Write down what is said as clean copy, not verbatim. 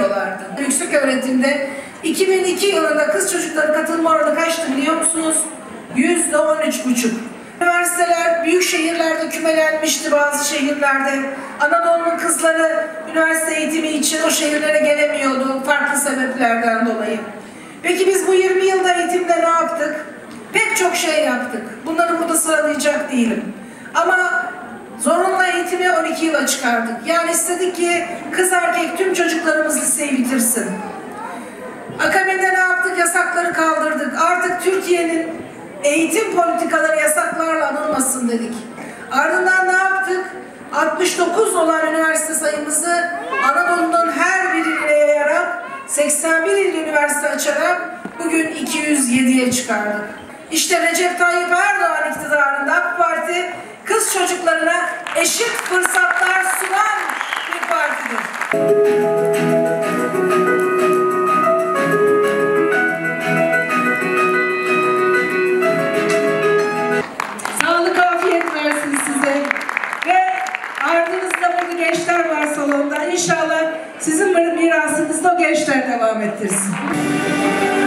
veriyorlardı. Yüksek öğretimde 2002 yılında kız çocukları katılma oranı kaçtı biliyor musunuz? %13,5. Üniversiteler büyük şehirlerde kümelenmişti, bazı şehirlerde. Anadolu'nun kızları üniversite eğitimi için o şehirlere gelemiyordu farklı sebeplerden dolayı. Peki biz bu 20 yılda eğitimde ne yaptık? Pek çok şey yaptık. Bunları burada sıralayacak değilim. Ama zorunlu eğitimi 12 yıla çıkardık. Yani istedik ki kız erkek tüm çocuklarımız liseyi bitirsin. Akabinde ne yaptık? Yasakları kaldırdık. Artık Türkiye'nin eğitim politikaları yasaklarla anılmasın dedik. Ardından ne yaptık? 69 olan üniversite sayımızı Anadolu'nun her birine yayarak 81 il üniversite açarak bugün 207'ye çıkardık. İşte Recep Tayyip Erdoğan iktidarında AK Parti kız çocuklarına eşit fırsatlar sunan bir partidir. Sağlık, afiyet versin size. Ve ardınızda burada gençler var salonda. İnşallah sizin mirasınızda o gençler devam ettirsin.